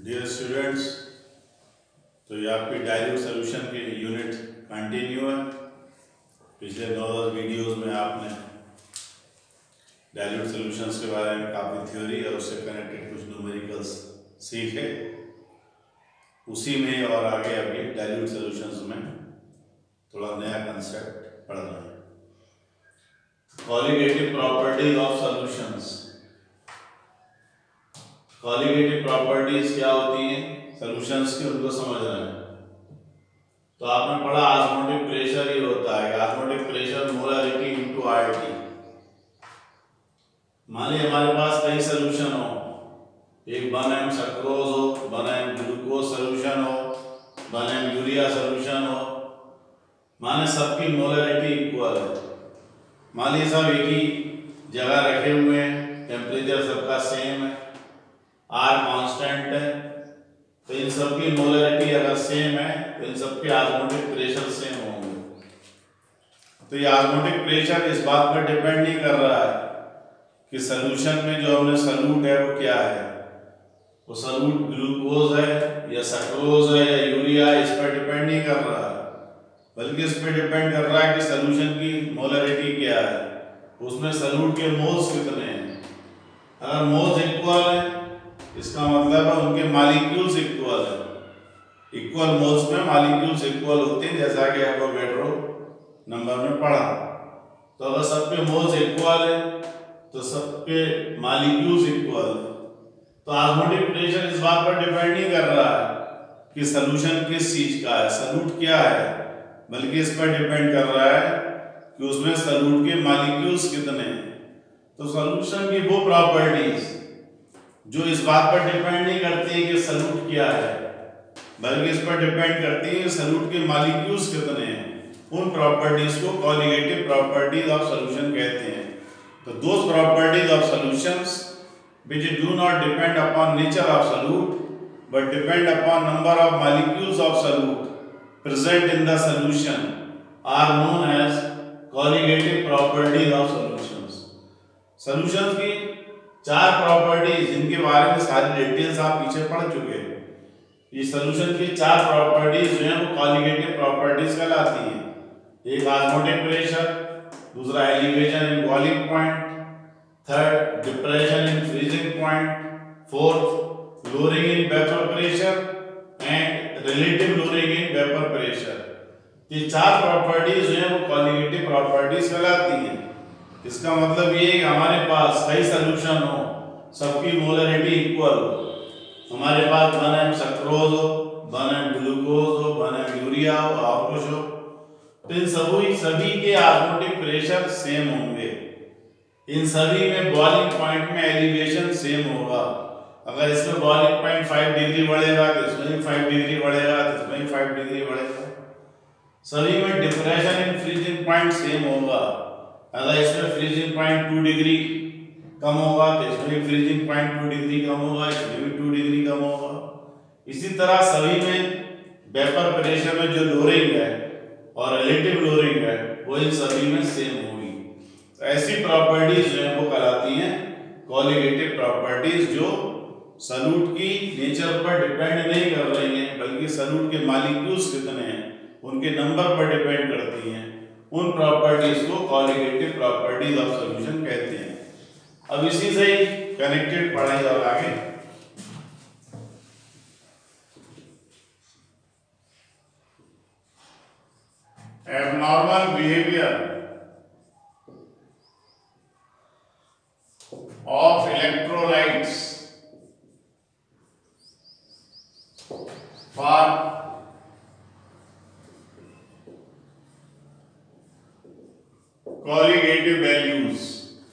Dear students, तो ये आपकी डायल्यूट सोल्यूशन की यूनिट कंटिन्यू है। पिछले 9-10 वीडियोस में आपने डायल्यूट सोल्यूशंस के बारे में काफ़ी थ्योरी और उससे कनेक्टेड कुछ न्यूमेरिकल्स सीखे। उसी में और आगे अभी डायल्यूट सोल्यूशंस में थोड़ा नया कंसेप्ट पढ़ रहे हैं। Colligative properties of solutions. Colligative properties क्या होती हैं सॉल्यूशंस की, उनको समझना है। तो आपने पढ़ा ऑस्मोटिक प्रेशर ही होता है। Osmotic pressure molarity into RT. मान लीजिए हमारे पास कई सॉल्यूशन हो, एक 1m सक्रोज हो, 1m ग्लूकोज सॉल्यूशन हो, 1m यूरिया सॉल्यूशन हो, माने सबकी मोलरिटी इक्वल है। मान लीजिए सब एक ही जगह रखे हुए हैं, टेम्परेचर सबका सेम है, R कांस्टेंट है, तो इन सब की मोलरिटी अगर सेम है तो इन सब के ऑस्मोटिक प्रेशर सेम होंगे। तो ये ऑस्मोटिक प्रेशर इस बात पर डिपेंड नहीं कर रहा है कि सॉल्यूशन में जो हमने सॉल्यूट है वो क्या है, वो सॉल्यूट ग्लूकोज है या सक्रोज है या यूरिया है, इस पर डिपेंड नहीं कर रहा है, बल्कि इस पर डिपेंड कर रहा है कि सॉल्यूशन की मोलरिटी क्या है, उसमें सॉल्यूट के मोल्स कितने हैं। अगर मोल्स इक्वल है इसका मतलब है उनके मॉलिक्यूल्स इक्वल है। इक्वल मोल्स में मॉलिक्यूल्स इक्वल होते हैं, जैसा कि एवोगैड्रो नंबर में पढ़ा। तो अगर सबके मोल्स इक्वल है तो सबके मॉलिक्यूल्स इक्वल है। तो ऑस्मोटिक प्रेशर इस बात पर डिपेंड नहीं कर रहा है कि सॉल्यूशन किस चीज का है, सॉल्यूट क्या है, बल्कि इस पर डिपेंड कर रहा है कि उसमें सॉल्यूट के मॉलिक्यूल्स कितने हैं। तो सॉल्यूशन की वो प्रॉपर्टीज जो इस बात पर डिपेंड नहीं करती है कि सॉल्यूट क्या है, बल्कि इस पर डिपेंड करती है कि सॉल्यूट के मॉलिक्यूल्स कितने हैं, उन प्रॉपर्टीज को कॉलिगेटिव प्रॉपर्टीज ऑफ सॉल्यूशन कहते हैं। तो those properties of solutions which do not depend upon nature of solute but depend upon number of molecules of solute present in the solution are known as colligative properties of solutions. Solutions की 4 properties जिनके बारे में सारी details आप पीछे पढ़ चुके हैं। ये सॉल्यूशन की 4 प्रॉपर्टीज जो हैं वो कॉलिगेटिव प्रॉपर्टीज कहलाती हैं। एक ऑस्मोटिक प्रेशर, दूसरा elevation in boiling point, third depression in freezing point, fourth lowering in vapour pressure and relative lowering in vapour pressure. ये 4 प्रॉपर्टीज जो हैं वो कॉलिगेटिव प्रॉपर्टीज कहलाती हैं। इसका मतलब ये है कि हमारे पास कई सॉल्यूशन हो, सबकी मोलरिटी इक्वल हो, हमारे पास 1m सक्रोज हो, 1m ग्लूकोज हो, 1m यूरिया हो और कुछ हो, तो इन सभी के ऑस्मोटिक प्रेशर सेम होंगे। इन सभी में बॉइलिंग पॉइंट में एलिवेशन सेम होगा। अगर इसमें बॉइलिंग पॉइंट 5 डिग्री बढ़ेगा तो इसमें भी 5 डिग्री बढ़ेगा, तो इसमें भी 5 डिग्री बढ़ेगा। सभी में depression in freezing point same होगा। अगर इसमें फ्रीजिंग पॉइंट 2 डिग्री कम होगा तो इसमें भी फ्रीजिंग पॉइंट 2 डिग्री कम होगा, इसमें भी 2 डिग्री कम होगा। इसी तरह सभी में वेपर प्रेशर में जो लोअरिंग है और रिलेटिव लोअरिंग है वो इन सभी में सेम होगी। तो ऐसी प्रॉपर्टीज जो है वो कहलाती हैं कॉलिगेटिव प्रॉपर्टीज, जो सॉल्यूट की नेचर पर डिपेंड नहीं कर रही हैं, बल्कि सॉल्यूट के मॉलिक्यूल्स कितने हैं उनके नंबर पर डिपेंड करती हैं। उन प्रॉपर्टीज को कॉलिगेटिव प्रॉपर्टीज ऑफ सॉल्यूशन कहते हैं। अब इसी से ही कनेक्टेड पढ़ाई और आगे abnormal behaviour of electrolytes for colligative values।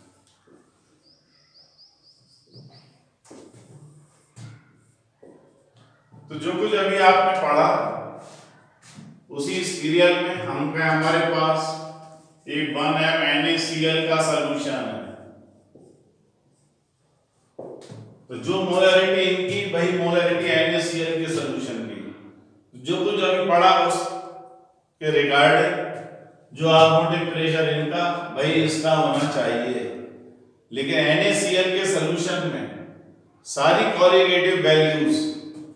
तो जो कुछ अभी आपने पढ़ा उसी सीरियल में हमारे पास एक 1m NaCl का सॉल्यूशन है। तो जो मोलरिटी इनकी वही मोलरिटी NaCl के सॉल्यूशन की। जो कुछ अभी पढ़ा उस के रिगार्डिंग जो ऑस्मोटिक प्रेशर इनका वही इसका होना चाहिए। लेकिन NaCl के सॉल्यूशन में सारी colligative values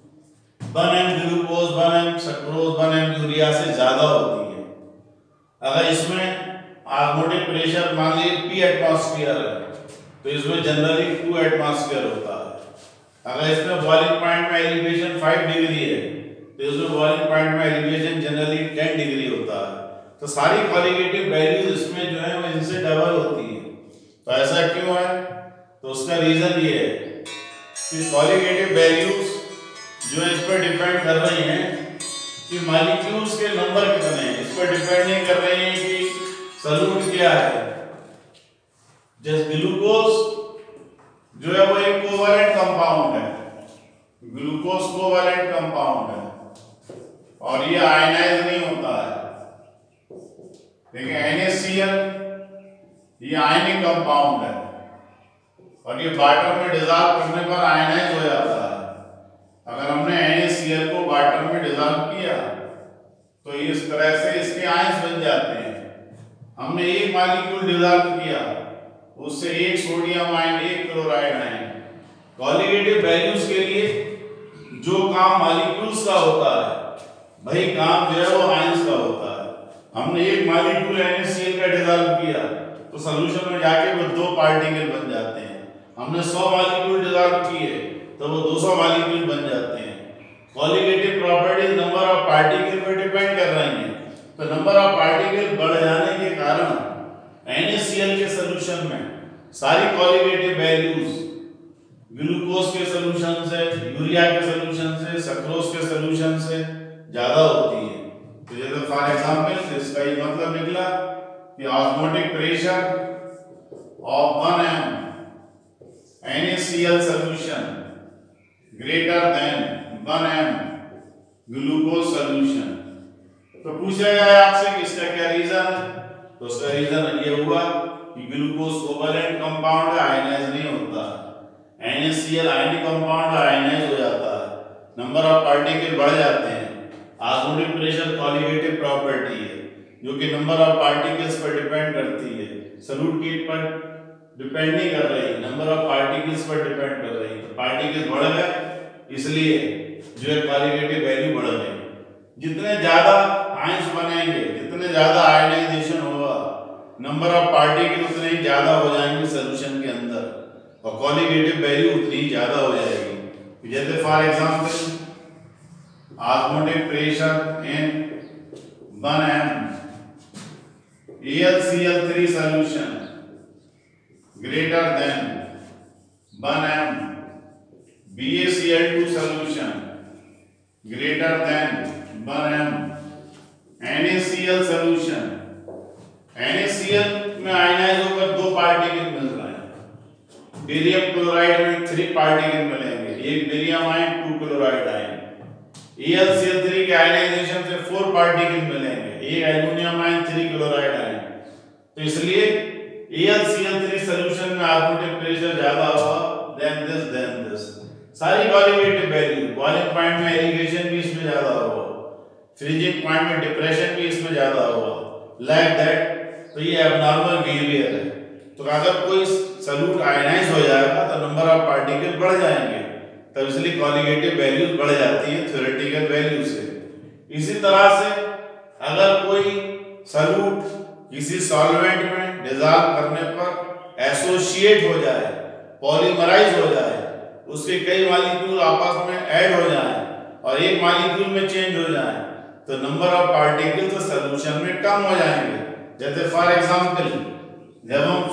1m glucose 1m sucrose 1m urea से ज्यादा होती है। अगर इसमें ऑस्मोटिक प्रेशर मान लीजिए P एटमॉस्फेयर है तो इसमें जनरली 2 एटमॉस्फेयर होता है। अगर इसमें बॉइलिंग पॉइंट में एलिवेशन 5 डिग्री है तो इसमें बॉइलिंग पॉइंट में एलिवेशन जनरली 10 डिग्री होता है। तो सारी क्वालिटेटिव वैल्यूज इसमें जो है वो इनसे डबल होती है। तो ऐसा क्यों है? तो उसका रीजन ये है कि क्वालिटेटिव वैल्यूज जो है इस पर डिपेंड कर रही हैं कि मॉलिक्यूल्स के नंबर कितने हैं। इस पर डिपेंड नहीं कर रही हैं कि सॉल्यूट क्या है। जैसे ग्लूकोज जो है वो एक कोवैलेंट कंपाउंड है, ग्लूकोज कोवैलेंट कंपाउंड है और ये आयनाइज नहीं होता है। देखिए NaCl ये आयनिक कंपाउंड है और ये वाटर में डिसॉल्व करने पर आयनाइज हो जाता है। अगर हमने NaCl को वाटर में डिसॉल्व किया तो इस तरह से इसके आयंस बन जाते हैं। हमने एक मॉलिक्यूल डिसॉल्व किया उससे एक सोडियम आयन एक क्लोराइड आयन। क्वालिटेटिव वैल्यूज के लिए जो काम मॉलिक्यूल्स का होता है वही काम जो है वो आयंस का होता है। हमने एक मॉलिक्यूल NaCl का डिसॉल्व किया तो सॉल्यूशन में जाके वो 2 पार्टिकल बन जाते हैं। हमने 100 मॉलिक्यूल डिसॉल्व किए तो वो 200 मॉलिक्यूल बन जाते हैं। Qualitative properties number of particle पर डिपेंड कर रही हैं। तो नंबर ऑफ पार्टिकल बढ़ जाने के कारण NaCl के सॉल्यूशन में सारी क्वालिटेटिव वैल्यूज ग्लूकोज के सॉल्यूशन से, यूरिया के सॉल्यूशन से, सक्रोज के सॉल्यूशन से ज्यादा होती है। तो जैसे फॉर एग्जांपल इसका ये मतलब निकला कि osmotic pressure of 1m NaCl solution greater than 1m glucose solution. तो पूछा गया आपसे कि इसका क्या रीजन है? तो उसका रीजन ये हुआ कि ग्लूकोज कोवैलेंट कंपाउंड है, आयनाइज नहीं होता। NaCl आयनिक कंपाउंड है, आयनाइज हो जाता है। नंबर ऑफ पार्टिकल बढ़ जाते हैं। ऑस्मोटिक प्रेशर क्वालिटेटिव प्रॉपर्टी है जो कि नंबर ऑफ पार्टिकल्स पर डिपेंड करती है। सॉल्यूट की पर डिपेंड नहीं कर रही, नंबर ऑफ पार्टिकल्स पर डिपेंड कर रही है। पार्टिकल्स बढ़ गए इसलिए जो है क्वालिटेटिव वैल्यू बढ़ गई। जितने ज्यादा आयंस बनेंगे, जितने ज्यादा आयनाइजेशन होगा, नंबर ऑफ पार्टिकल उतने ही ज्यादा हो जाएंगे सॉल्यूशन के अंदर और क्वालिटेटिव वैल्यू उतनी ही ज्यादा हो जाएगी। जैसे for example osmotic pressure in 1m AlCl3 solution greater than 1m BaCl2 solution greater than 1m NaCl solution। NaCl में आयनाइज होकर 2 पार्टिकल मिल रहे हैं। बेरियम क्लोराइड में 3 पार्टिकल मिलेंगे, एक barium ion 2 chloride ion. AlCl3 के आयनाइजेशन से 4 पार्टिकल मिलेंगे, एक एल्युमिनियम आयन 3 क्लोराइड आयन। तो इसलिए AlCl3 सॉल्यूशन में ऑस्मोटिक प्रेशर ज्यादा होगा देन दिस। सारी क्वालिटेटिव वैल्यू, बॉइलिंग पॉइंट में एलिवेशन भी इसमें ज्यादा होगा, फ्रीजिंग पॉइंट में डिप्रेशन भी इसमें ज्यादा होगा, लाइक दैट। तो ये एब्नॉर्मल बिहेवियर है। तो अगर कोई सॉल्यूट आयनाइज हो जाएगा तो नंबर ऑफ पार्टिकल बढ़ जाएंगे, तब इसलिए क्वालिटेटिव वैल्यूज बढ़ जाती है थ्योरेटिकल वैल्यू से। इसी तरह से अगर कोई सॉल्यूट किसी सॉल्वेंट में डिसॉल्व करने पर एसोसिएट हो जाए, पॉलीमराइज हो जाए, उसके कई मॉलिक्यूल आपस में ऐड हो जाएं और एक मॉलिक्यूल में चेंज हो जाएं, तो नंबर ऑफ पार्टिकल तो सॉल्यूशन में कम हो जाएंगे। जैसे फॉर एग्जांपल जब हम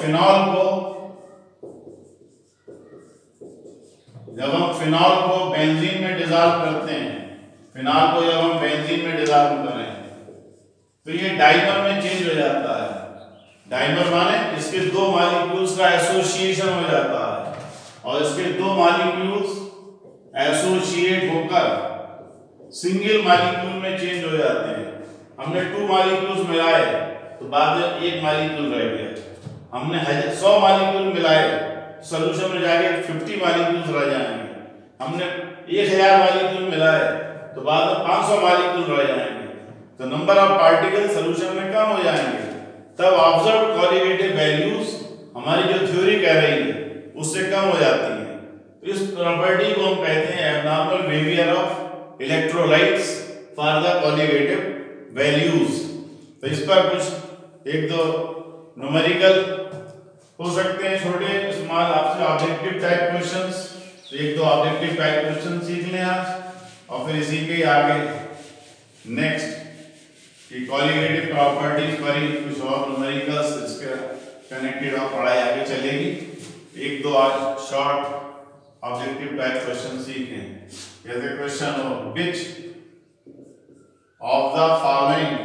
फिनॉल को बेंजीन में डिसॉल्व करते हैं, फिनॉल को जब हम बेंजीन में डिसॉल्व करें तो ये डाइमर में चेंज हो जाता है। डाइमर माने इसके 2 मॉलिक्यूल्स का एसोसिएशन हो जाता है और इसके 2 मॉलिक्यूल्स एसोसिएट होकर सिंगल मॉलिक्यूल में चेंज हो जाते हैं। हमने 2 मॉलिक्यूल्स मिलाए तो बाद में एक मॉलिक्यूल रह गया। हमने 100 मॉलिक्यूल मिलाए, सॉल्यूशन में जाके 50 मॉलिक्यूल्स रह जाएंगे। हमने 1000 मॉलिक्यूल मिलाए तो बाद में 500 मॉलिक्यूल रह जाएंगे। तो नंबर ऑफ पार्टिकल सॉल्यूशन में कम हो जाएंगे। तब ऑब्जर्व्ड क्वालिटेटिव वैल्यूज हमारी जो थ्योरी कह रही है उससे कम हो जाती है। तो इस प्रॉपर्टी को हम कहते हैं abnormal behaviour of electrolytes for the colligative values. तो इस पर कुछ एक दो न्यूमेरिकल हो सकते हैं छोटे स्मॉल आपसे ऑब्जेक्टिव टाइप क्वेश्चंस। तो एक दो ऑब्जेक्टिव टाइप क्वेश्चन सीख लें आज और फिर इसी के आगे नेक्स्ट कि कॉलिगेटिव प्रॉपर्टीज पर ही कुछ और न्यूमेरिकल्स इसके कनेक्टेड और पढ़ाई आगे चलेगी। एक दो आज शॉर्ट ऑब्जेक्टिव टाइप क्वेश्चन सीखें। जैसे क्वेश्चन हो which of the following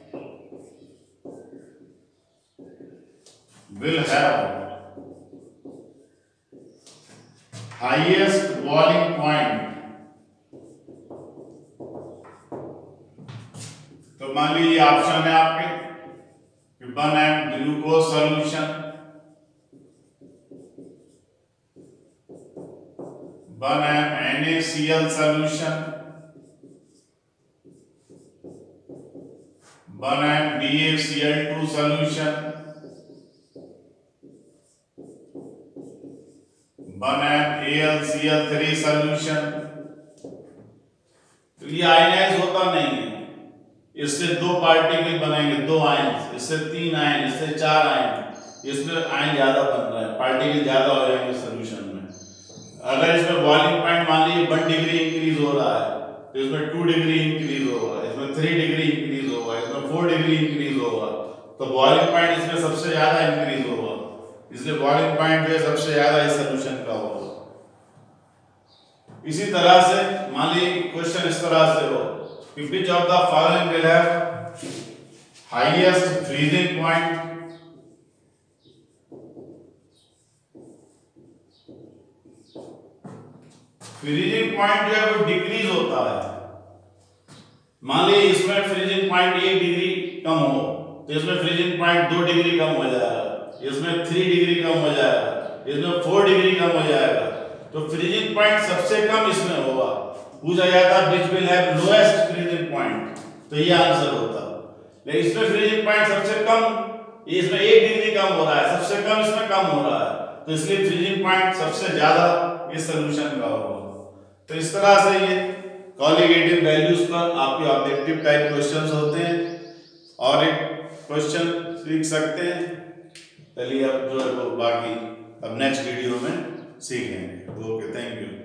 will have highest boiling point। तो मान लीजिए ऑप्शन है आपके 1M glucose solution, 1M NaCl solution, 1M BaCl2 solution, 1M AlCl3 solution. तो ये आयनाइज होता नहीं है, इससे दो पार्टिकल बनेंगे, दो आयन, इससे 3 आयन, इससे 4 आयन, इसमें आयन ज्यादा बन रहा है, पार्टिकल ज्यादा हो जाएंगे सॉल्यूशन में। अगर इसमें बॉइलिंग पॉइंट मान लीजिए 1 डिग्री इंक्रीज हो रहा है तो इसमें 2 डिग्री इंक्रीज होगा, इसमें 3 डिग्री इंक्रीज होगा, इसमें 4 डिग्री इंक्रीज होगा। तो बॉइलिंग पॉइंट इसमें सबसे ज्यादा इंक्रीज होगा, इसलिए बॉइलिंग पॉइंट जो है सबसे ज्यादा इस सॉल्यूशन का होगा। इसी तरह से मान लीजिए क्वेश्चन इस तरह से हो कि which of the following will have highest freezing point। Freezing point जो है वो डिक्रीज होता है। मान लीजिए इसमें फ्रीजिंग पॉइंट 1 डिग्री कम हो तो इसमें फ्रीजिंग पॉइंट 2 डिग्री कम हो जाएगा, इसमें 3 डिग्री कम हो जाएगा, इसमें 4 डिग्री कम हो जाएगा। तो फ्रीजिंग पॉइंट सबसे कम इसमें होगा। पूछा जाता which will have lowest freezing point, तो ये आंसर होता। लेकिन इसमें फ्रीजिंग पॉइंट सबसे कम, इसमें 1 डिग्री कम हो रहा है, सबसे कम इसमें कम हो रहा है, तो इसलिए फ्रीजिंग पॉइंट सबसे ज्यादा इस सॉल्यूशन का होगा। तो इस तरह से ये कॉलिगेटिव वैल्यूज पर आपके ऑब्जेक्टिव टाइप क्वेश्चंस होते हैं और एक क्वेश्चन सीख सकते हैं। चलिए अब जो है वो बाकी अब नेक्स्ट वीडियो में सीखेंगे। Okay, thank you.